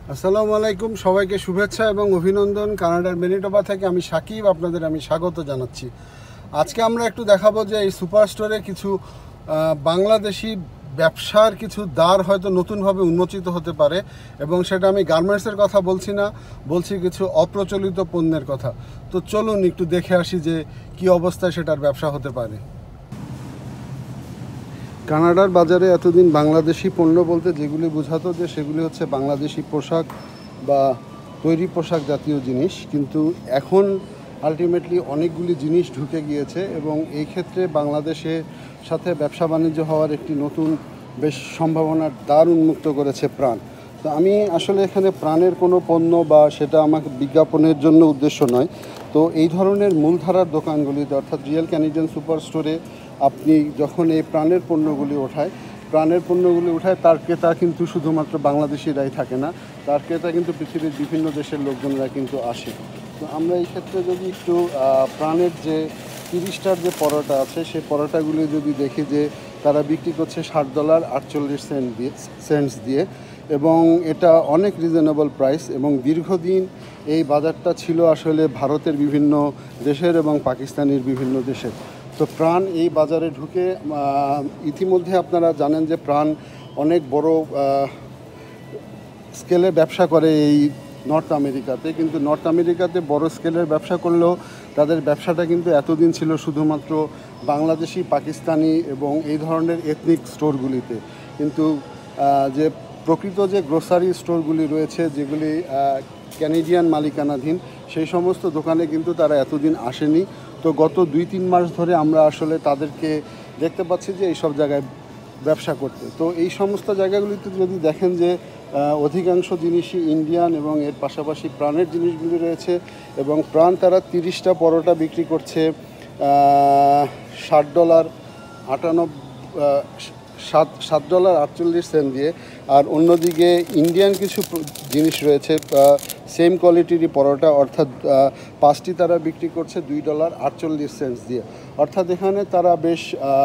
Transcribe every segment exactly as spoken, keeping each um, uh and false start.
আসসালামু আলাইকুম, সবাইকে শুভেচ্ছা এবং অভিনন্দন। কানাডার ম্যানিটোবা থেকে আমি সাকিব, আপনাদের আমি স্বাগত জানাচ্ছি। আজকে আমরা একটু দেখাবো যে এই সুপার স্টোরে কিছু বাংলাদেশি ব্যবসার কিছু দ্বার হয়তো নতুনভাবে উন্মোচিত হতে পারে, এবং সেটা আমি গার্মেন্টসের কথা বলছি না, বলছি কিছু অপ্রচলিত পণ্যের কথা। তো চলুন একটু দেখে আসি যে কি অবস্থায় সেটার ব্যবসা হতে পারে। কানাডার বাজারে এতদিন বাংলাদেশি পণ্য বলতে যেগুলি বোঝাতো যে সেগুলি হচ্ছে বাংলাদেশি পোশাক বা তৈরি পোশাক জাতীয় জিনিস, কিন্তু এখন আলটিমেটলি অনেকগুলি জিনিস ঢুকে গিয়েছে এবং এই ক্ষেত্রে বাংলাদেশের সাথে ব্যবসা বাণিজ্য হওয়ার একটি নতুন বেশ সম্ভাবনার দ্বার উন্মুক্ত করেছে প্রাণ। তো আমি আসলে এখানে প্রাণের কোনো পণ্য বা সেটা আমাকে বিজ্ঞাপনের জন্য উদ্দেশ্য নয়। তো এই ধরনের মূলধারার দোকানগুলিতে অর্থাৎ রিয়েল ক্যানাডিয়ান সুপার স্টোরে আপনি যখন এই প্রাণের পণ্যগুলি ওঠায় প্রাণের পণ্যগুলি উঠায় তার ক্রেতা কিন্তু শুধুমাত্র বাংলাদেশিরাই থাকে না, তার ক্রেতা কিন্তু পৃথিবীর বিভিন্ন দেশের লোকজনরা কিন্তু আসে। তো আমরা এই ক্ষেত্রে যদি একটু প্রাণের যে তিরিশটার যে পরোটা আছে সেই পরোটাগুলি যদি দেখি যে তারা বিক্রি করছে ষাট ডলার আটচল্লিশ সেন্ট দিয়ে সেন্টস দিয়ে এবং এটা অনেক রিজনেবল প্রাইস। এবং দীর্ঘদিন এই বাজারটা ছিল আসলে ভারতের বিভিন্ন দেশের এবং পাকিস্তানের বিভিন্ন দেশের। তো প্রাণ এই বাজারে ঢুকে ইতিমধ্যে আপনারা জানেন যে প্রাণ অনেক বড় স্কেলে ব্যবসা করে এই নর্থ আমেরিকাতে, কিন্তু নর্থ আমেরিকাতে বড় স্কেলের ব্যবসা করলেও তাদের ব্যবসাটা কিন্তু এতদিন ছিল শুধুমাত্র বাংলাদেশি, পাকিস্তানি এবং এই ধরনের এথনিক স্টোরগুলিতে। কিন্তু যে প্রকৃত যে গ্রোসারি স্টোরগুলি রয়েছে যেগুলি ক্যানাডিয়ান মালিকানাধীন, সেই সমস্ত দোকানে কিন্তু তারা এতদিন আসেনি। তো গত দুই তিন মাস ধরে আমরা আসলে তাদেরকে দেখতে পাচ্ছি যে এইসব জায়গায় ব্যবসা করতে। তো এই সমস্ত জায়গাগুলিতে যদি দেখেন যে অধিকাংশ জিনিসই ইন্ডিয়ান এবং এর পাশাপাশি প্রাণের জিনিসগুলি রয়েছে, এবং প্রাণ তারা তিরিশটা পরোটা বিক্রি করছে ষাট ডলার আটানব্বই সাত সাত ডলার আটচল্লিশ সেন্ট দিয়ে। আর অন্যদিকে ইন্ডিয়ান কিছু জিনিস রয়েছে সেম কোয়ালিটিরই পরোটা, অর্থাৎ পাঁচটি তারা বিক্রি করছে দুই ডলার আটচল্লিশ সেন্টস দিয়ে। অর্থাৎ এখানে তারা বেশ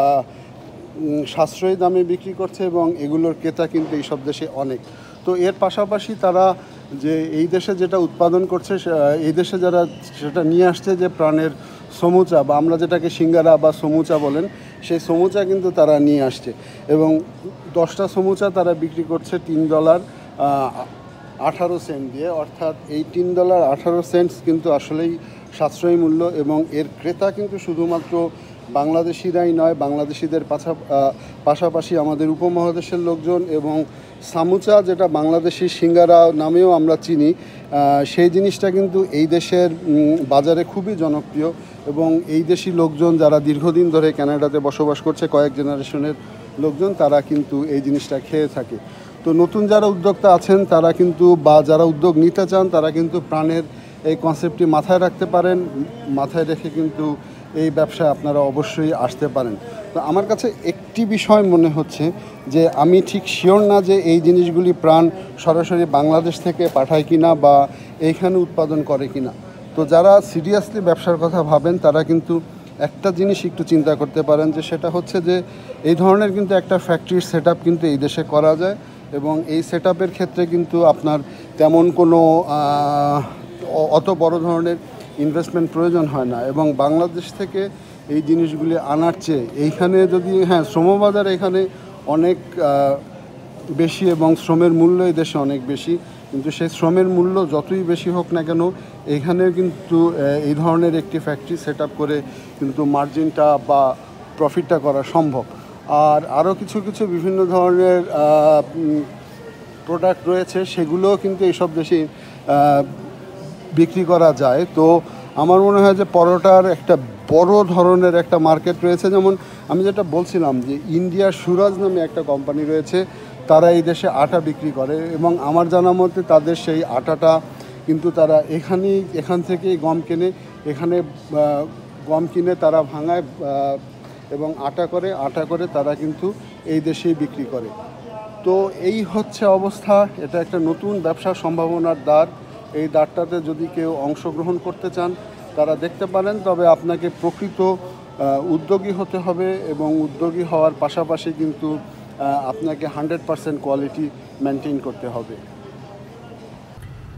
সাশ্রয়ী দামে বিক্রি করছে এবং এগুলোর ক্রেতা কিন্তু এইসব দেশে অনেক। তো এর পাশাপাশি তারা যে এই দেশে যেটা উৎপাদন করছে এই দেশে যারা সেটা নিয়ে আসছে যে প্রাণের সমুচা বা আমরা যেটাকে সিঙ্গারা বা সমুচা বলেন, সেই সমুচা কিন্তু তারা নিয়ে আসছে এবং দশটা সমুচা তারা বিক্রি করছে তিন ডলার আঠারো সেন্ট দিয়ে। অর্থাৎ এই তিন ডলার আঠারো সেন্টস কিন্তু আসলেই সাশ্রয়ী মূল্য, এবং এর ক্রেতা কিন্তু শুধুমাত্র বাংলাদেশিরাই নয়, বাংলাদেশিদের পাশাপাশি আমাদের উপমহাদেশের লোকজন এবং সামুচা যেটা বাংলাদেশি সিঙ্গারা নামেও আমরা চিনি, সেই জিনিসটা কিন্তু এই দেশের বাজারে খুবই জনপ্রিয় এবং এই দেশি লোকজন যারা দীর্ঘদিন ধরে কানাডাতে বসবাস করছে, কয়েক জেনারেশনের লোকজন, তারা কিন্তু এই জিনিসটা খেয়ে থাকে। তো নতুন যারা উদ্যোক্তা আছেন তারা কিন্তু বা যারা উদ্যোগ নিতে চান তারা কিন্তু প্রাণের এই কনসেপ্টটি মাথায় রাখতে পারেন, মাথায় রেখে কিন্তু এই ব্যবসায় আপনারা অবশ্যই আসতে পারেন। তো আমার কাছে একটি বিষয় মনে হচ্ছে যে আমি ঠিক শিওর না যে এই জিনিসগুলি প্রাণ সরাসরি বাংলাদেশ থেকে পাঠায় কিনা বা এইখানে উৎপাদন করে কিনা। তো যারা সিরিয়াসলি ব্যবসার কথা ভাবেন তারা কিন্তু একটা জিনিস একটু চিন্তা করতে পারেন, যে সেটা হচ্ছে যে এই ধরনের কিন্তু একটা ফ্যাক্টরির সেট আপ কিন্তু এই দেশে করা যায় এবং এই সেট আপের ক্ষেত্রে কিন্তু আপনার তেমন কোনো অত বড় ধরনের ইনভেস্টমেন্ট প্রয়োজন হয় না। এবং বাংলাদেশ থেকে এই জিনিসগুলি আনার চেয়ে এইখানে যদি, হ্যাঁ শ্রমবাজার এখানে অনেক বেশি এবং শ্রমের মূল্য এই দেশে অনেক বেশি, কিন্তু সেই শ্রমের মূল্য যতই বেশি হোক না কেন এইখানেও কিন্তু এই ধরনের একটি ফ্যাক্টরি সেট আপ করে কিন্তু মার্জিনটা বা প্রফিটটা করা সম্ভব। আর আরও কিছু কিছু বিভিন্ন ধরনের প্রোডাক্ট রয়েছে সেগুলোও কিন্তু এইসব দেশে বিক্রি করা যায়। তো আমার মনে হয় যে পরোটার একটা বড় ধরনের একটা মার্কেট রয়েছে। যেমন আমি যেটা বলছিলাম যে ইন্ডিয়ার সুরাজ নামে একটা কোম্পানি রয়েছে, তারা এই দেশে আটা বিক্রি করে এবং আমার জানা মতে তাদের সেই আটাটা কিন্তু তারা এখানেই এখান থেকেই গম কেনে, এখানে গম কিনে তারা ভাঙায় এবং আটা করে আটা করে তারা কিন্তু এই দেশেই বিক্রি করে। তো এই হচ্ছে অবস্থা। এটা একটা নতুন ব্যবসার সম্ভাবনার দ্বার। এই দ্বারটাতে যদি কেউ অংশগ্রহণ করতে চান তারা দেখতে পারেন, তবে আপনাকে প্রকৃত উদ্যোগী হতে হবে এবং উদ্যোগী হওয়ার পাশাপাশি কিন্তু আপনাকে হান্ড্রেড পারসেন্ট কোয়ালিটি মেনটেন করতে হবে।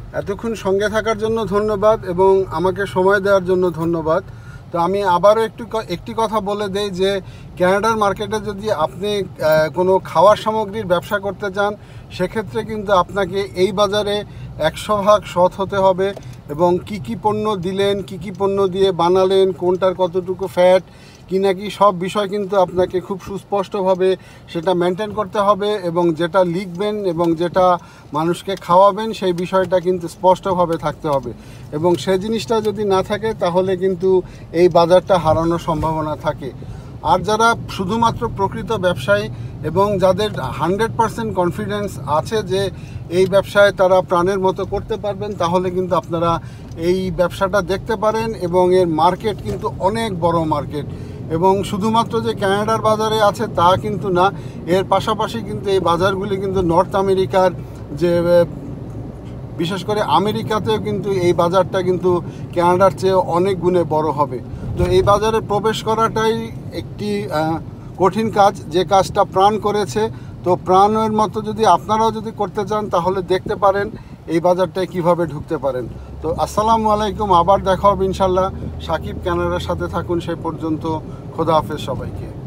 এতক্ষণ সঙ্গে থাকার জন্য ধন্যবাদ এবং আমাকে সময় দেওয়ার জন্য ধন্যবাদ। তো আমি আবারও একটু একটি কথা বলে দেই যে কানাডার মার্কেটে যদি আপনি কোনো খাওয়ার সামগ্রীর ব্যবসা করতে চান, সেক্ষেত্রে কিন্তু আপনাকে এই বাজারে একশো ভাগ সৎ হতে হবে এবং কি কি পণ্য দিলেন, কি কি পণ্য দিয়ে বানালেন, কোনটার কতটুকু ফ্যাট কি নাকি সব বিষয় কিন্তু আপনাকে খুব সুস্পষ্টভাবে সেটা মেনটেন করতে হবে এবং যেটা লিখবেন এবং যেটা মানুষকে খাওয়াবেন সেই বিষয়টা কিন্তু স্পষ্টভাবে থাকতে হবে এবং সেই জিনিসটা যদি না থাকে তাহলে কিন্তু এই বাজারটা হারানোর সম্ভাবনা থাকে। আর যারা শুধুমাত্র প্রকৃত ব্যবসায়ী এবং যাদের হান্ড্রেড পারসেন্ট কনফিডেন্স আছে যে এই ব্যবসায় তারা প্রাণের মতো করতে পারবেন, তাহলে কিন্তু আপনারা এই ব্যবসাটা দেখতে পারেন এবং এর মার্কেট কিন্তু অনেক বড় মার্কেট এবং শুধুমাত্র যে কানাডার বাজারে আছে তা কিন্তু না, এর পাশাপাশি কিন্তু এই বাজারগুলি কিন্তু নর্থ আমেরিকার যে বিশেষ করে আমেরিকাতেও কিন্তু এই বাজারটা কিন্তু কানাডার চেয়ে অনেক গুণে বড় হবে। তো এই বাজারে প্রবেশ করাটাই একটি কঠিন কাজ, যে কাজটা প্রাণ করেছে। তো প্রাণের মতো যদি আপনারাও যদি করতে চান তাহলে দেখতে পারেন এই বাজারটায় কিভাবে ঢুকতে পারেন। তো আসসালামু আলাইকুম, আবার দেখা হবে ইনশাল্লাহ। সাকিব কানাডার সাথে থাকুন, সেই পর্যন্ত খোদা হাফেজ সবাইকে।